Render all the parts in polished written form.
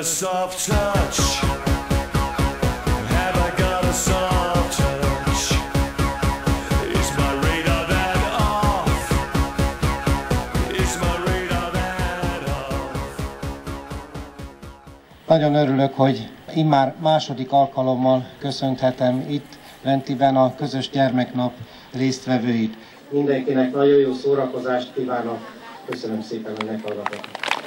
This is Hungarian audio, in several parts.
soft touch? Have I got a soft touch? Is my radar that off? Is my radar that off? Nagyon örülök, hogy immár második alkalommal köszönhetem itt Lentiben a közös gyermeknap résztvevőit. Mindenkinek nagyon jó szórakozást kívánok. Köszönöm szépen, hogy meghallgatok.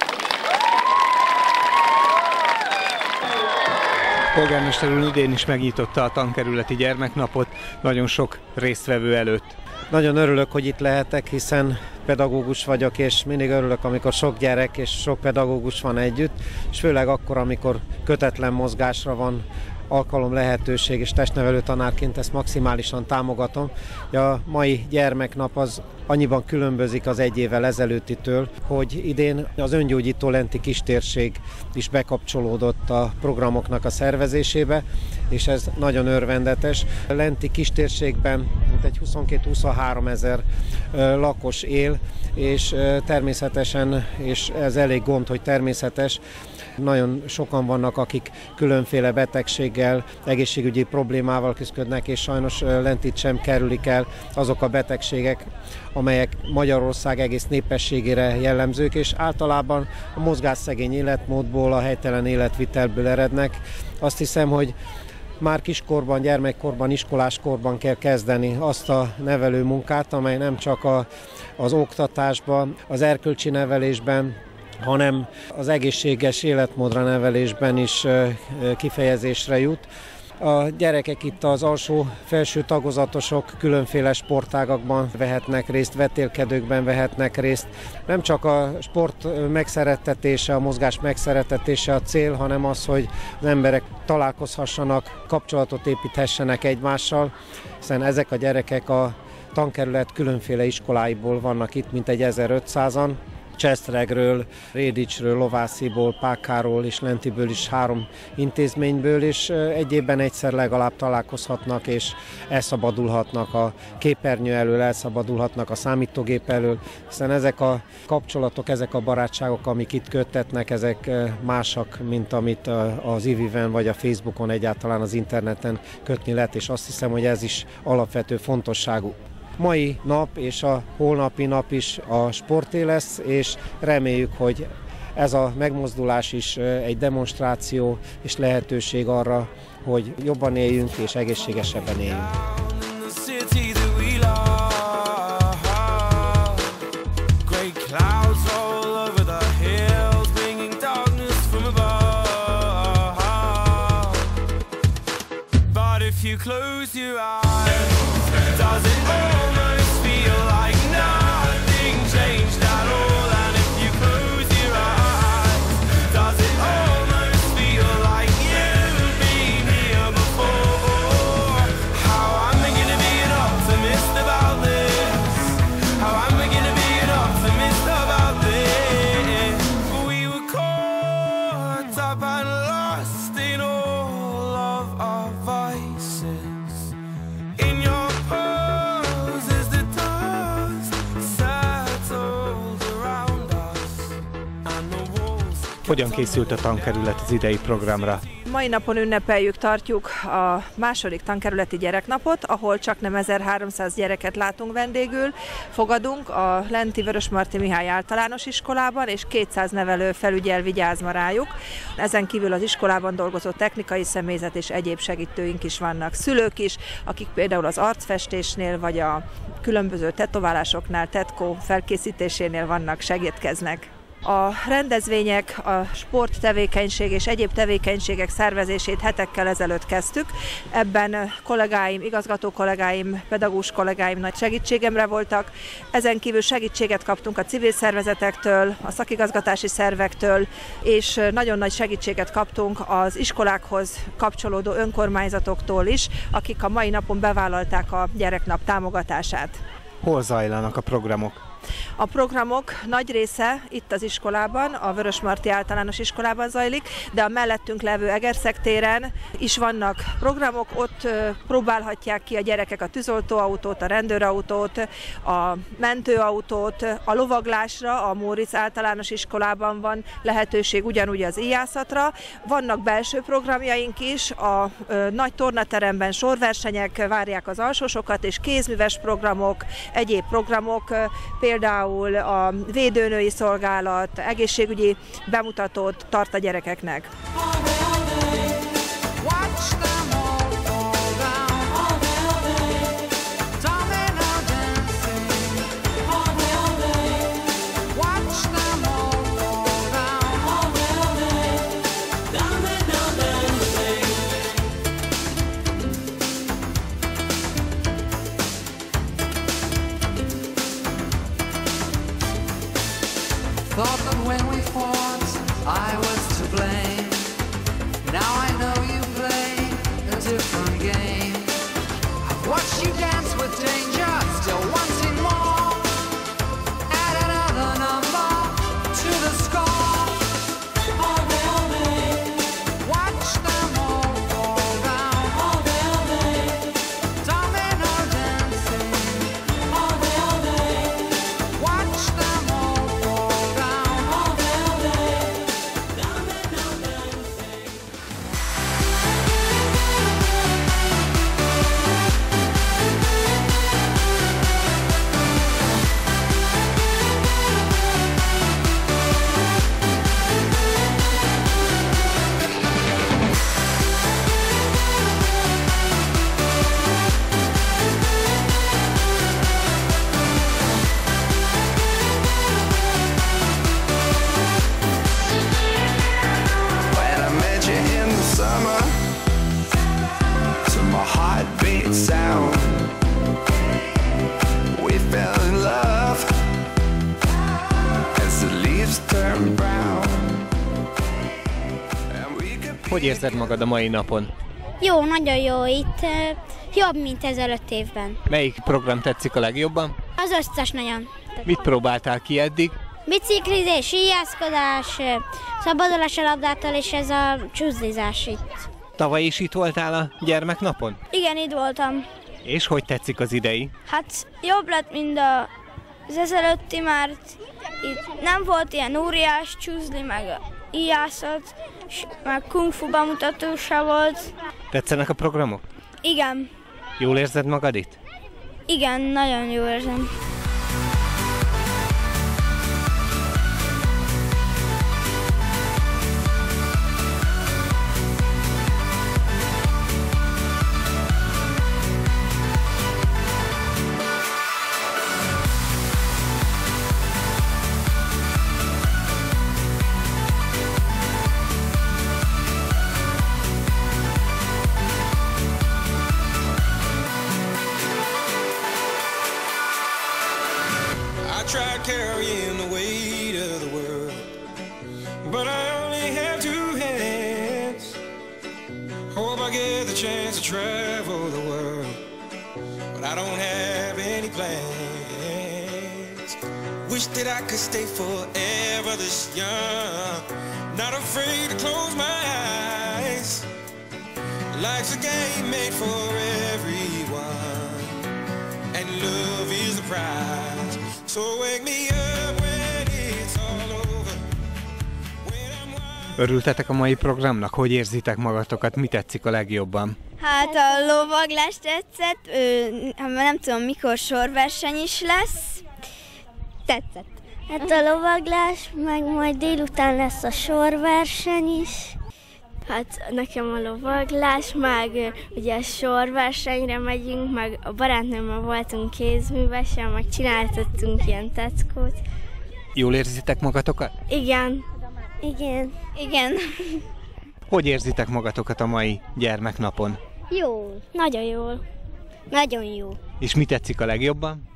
Polgármester úr idén is megnyitotta a tankerületi gyermeknapot nagyon sok résztvevő előtt. Nagyon örülök, hogy itt lehetek, hiszen pedagógus vagyok, és mindig örülök, amikor sok gyerek és sok pedagógus van együtt, és főleg akkor, amikor kötetlen mozgásra van alkalom, lehetőség, és testnevelő tanárként ezt maximálisan támogatom. A mai gyermeknap az annyiban különbözik az egy évvel ezelőttitől, hogy idén az öngyógyító Lenti kistérség is bekapcsolódott a programoknak a szervezésébe, és ez nagyon örvendetes. A Lenti kistérségben mintegy 22-23 ezer lakos él, és természetesen, és ez elég gond, hogy természetes, nagyon sokan vannak, akik különféle betegséggel, egészségügyi problémával küzdködnek, és sajnos Lentit sem kerülik el azok a betegségek, amelyek Magyarország egész népességére jellemzők, és általában a mozgásszegény életmódból, a helytelen életvitelből erednek. Azt hiszem, hogy már kiskorban, gyermekkorban, iskoláskorban kell kezdeni azt a nevelő munkát, amely nem csak az oktatásban, az erkölcsi nevelésben, hanem az egészséges életmódra nevelésben is kifejezésre jut. A gyerekek itt az alsó-felső tagozatosok különféle sportágakban vehetnek részt, vetélkedőkben vehetnek részt. Nem csak a sport megszerettetése, a mozgás megszerettetése a cél, hanem az, hogy az emberek találkozhassanak, kapcsolatot építhessenek egymással, hiszen ezek a gyerekek a tankerület különféle iskoláiból vannak itt, mintegy 1500-an. Csesztregről, Rédicsről, Lovásziból, Pákáról és Lentiből is 3 intézményből, és egy évben egyszer legalább találkozhatnak, és elszabadulhatnak a képernyő elől, elszabadulhatnak a számítógép elől, hiszen ezek a kapcsolatok, ezek a barátságok, amik itt köttetnek, ezek másak, mint amit az IVIV-en vagy a Facebookon, egyáltalán az interneten kötni lehet, és azt hiszem, hogy ez is alapvető fontosságú. Mai nap és a holnapi nap is a sporté lesz, és reméljük, hogy ez a megmozdulás is egy demonstráció és lehetőség arra, hogy jobban éljünk és egészségesebben éljünk. Does it almost feel like nothing changed at all? And if you close your eyes, does it almost feel like you've been here before? How am I gonna be an optimist about this? How am I gonna be an optimist about this? We were caught up and lost in all of our vices. In your Hogyan készült a tankerület az idei programra? Mai napon ünnepeljük, tartjuk a második tankerületi gyereknapot, ahol csaknem 1300 gyereket látunk vendégül, fogadunk a Lenti Vörösmarty Mihály általános iskolában, és 200 nevelő felügyel, vigyázva rájuk. Ezen kívül az iskolában dolgozó technikai személyzet és egyéb segítőink is vannak. Szülők is, akik például az arcfestésnél, vagy a különböző tetoválásoknál, tetkó felkészítésénél vannak, segítkeznek. A rendezvények, a sporttevékenység és egyéb tevékenységek szervezését hetekkel ezelőtt kezdtük. Ebben kollégáim, igazgató kollégáim, pedagógus kollégáim nagy segítségemre voltak. Ezen kívül segítséget kaptunk a civil szervezetektől, a szakigazgatási szervektől, és nagyon nagy segítséget kaptunk az iskolákhoz kapcsolódó önkormányzatoktól is, akik a mai napon bevállalták a gyereknap támogatását. Hol zajlanak a programok? A programok nagy része itt az iskolában, a Vörösmarty Általános Iskolában zajlik, de a mellettünk levő Egerszeg téren is vannak programok, ott próbálhatják ki a gyerekek a tűzoltóautót, a rendőrautót, a mentőautót, a lovaglásra, a Móricz Általános Iskolában van lehetőség ugyanúgy az íjászatra. Vannak belső programjaink is, a nagy tornateremben sorversenyek várják az alsósokat, és kézműves programok, egyéb programok, például a védőnői szolgálat, egészségügyi bemutatót tart a gyerekeknek. Thought that when we fought, I was to blame. Now I know you play a different game. I've watched you dance with danger, still wanting more. Add another number to the score. All day. Watch them all fall down. All day. Domino dancing. All day. Watch them all fall down. All day. Domino dancing. When I met you in the summer, to my heartbeat sound, we fell in love as the leaves turn brown. And we could Hogy érzed magad a mai napon? Jó, nagyon jó. Itt jobb, mint ezelőtt évben. Melyik program tetszik a legjobban? Az összes nagyon. Mit próbáltál ki eddig? Biciklizés, íjászkodás, szabadulás a labdától, és ez a csúszlizás itt. Tavaly is itt voltál a gyermeknapon? Igen, itt voltam. És hogy tetszik az idei? Hát jobb lett, mint az ezelőtti, mert itt nem volt ilyen óriás csúszli, meg íjászat, meg kung fu bemutató se volt. Tetszenek a programok? Igen, Jól érzed magad itt? igen, nagyon jól érzem. I try carrying the weight of the world, but I only have two hands. Hope I get the chance to travel the world, but I don't have any plans. Wish that I could stay forever this young, not afraid to close my eyes. Life's a game made for everyone, and love is the prize. So wake me up when it's all over. When I'm wild. Örültetek a mai programnak? Hogy érzitek magatokat? Mi tetszik a legjobban? Hát a lovaglás tetszett, nem tudom mikor sorverseny is lesz. Tetszett. Hát a lovaglás, meg majd délután lesz a sorverseny is. Hát nekem a lovaglás, meg ugye sorversenyre megyünk, meg a barátnőmmel voltunk kézművesen, meg csináltattunk ilyen teckót. Jól érzitek magatokat? Igen. Igen. Igen. Hogy érzitek magatokat a mai gyermeknapon? Jó. Nagyon jól. Nagyon jó. És mi tetszik a legjobban?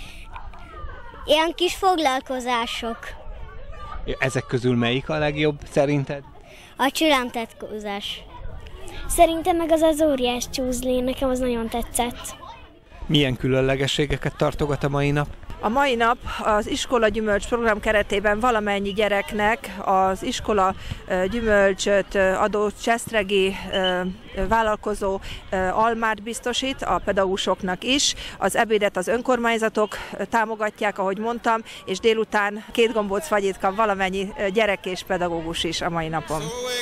Ilyen kis foglalkozások. Ezek közül melyik a legjobb szerinted? A csirámtetkózás. Szerintem meg az óriás csúszli, nekem az nagyon tetszett. Milyen különlegességeket tartogat a mai nap? A mai nap az Iskola Gyümölcs program keretében valamennyi gyereknek az iskola gyümölcsöt adó Csesztregi vállalkozó almát biztosít, a pedagógusoknak is. Az ebédet az önkormányzatok támogatják, ahogy mondtam, és délután 2 gombóc fagyit kap valamennyi gyerek és pedagógus is a mai napon.